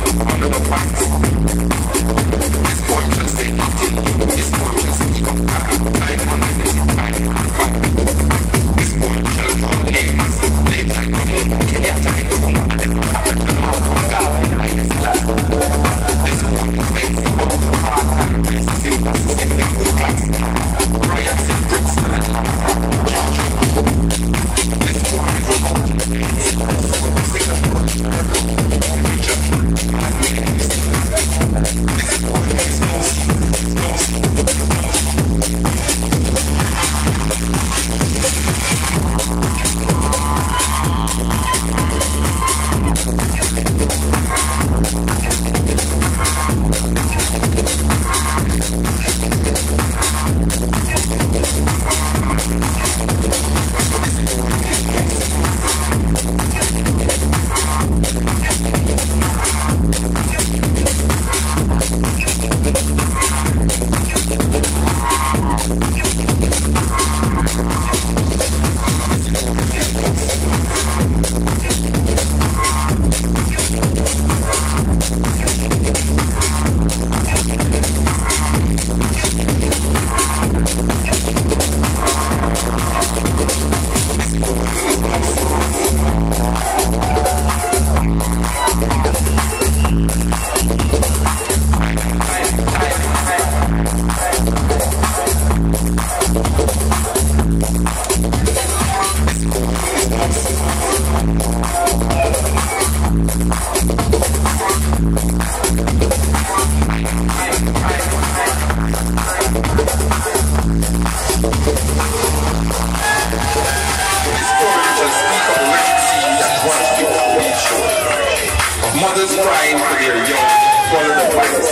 Mothers crying for their young, swallow the violence.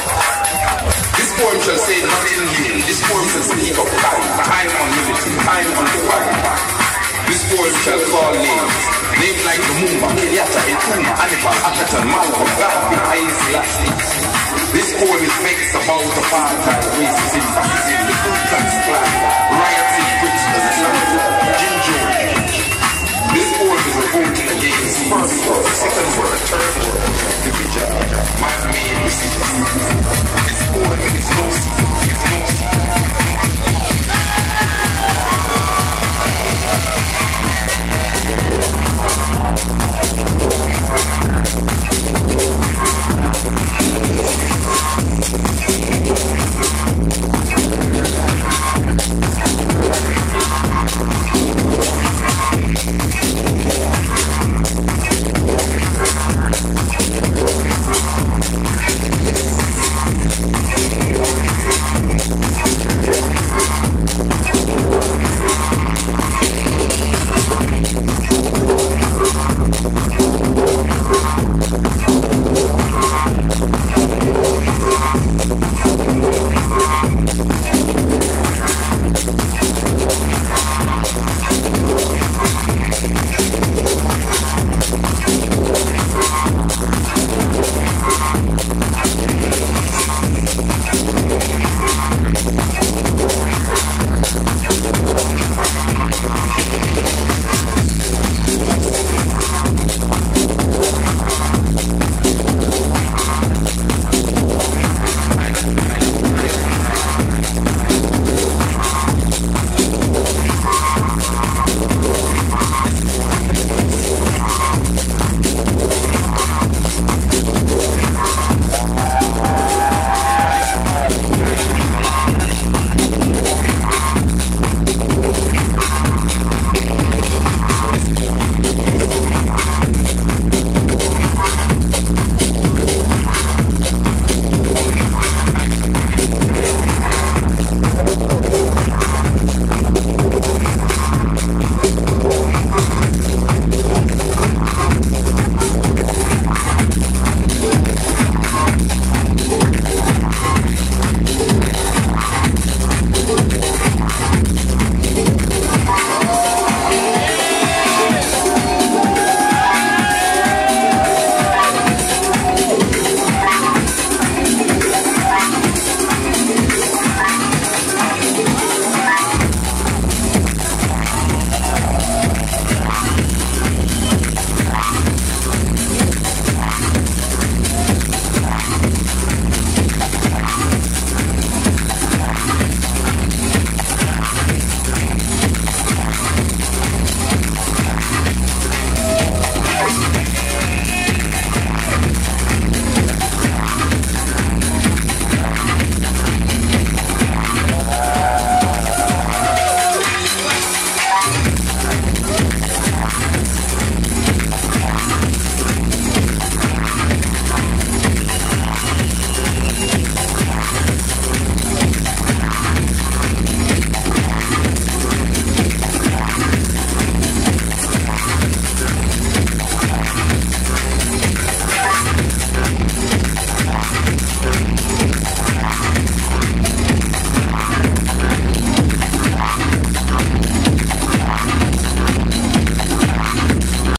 This poem shall say nothing new. This poem shall speak of time on unity, time on dividing. This poem shall call names, names like Lumumba, Kenyatta, Nkrumah, Hannibal, Atherton, Malcolm, Gandhi, Haile Selassie. This poem is mixed about apartheid, racism, fascism, the Ku Klux Klan, riots in Brixton, Jim Jones. This poem is revolting against first word, second word, third word, division, man-made decisions. This poem is no secret, it's no secret.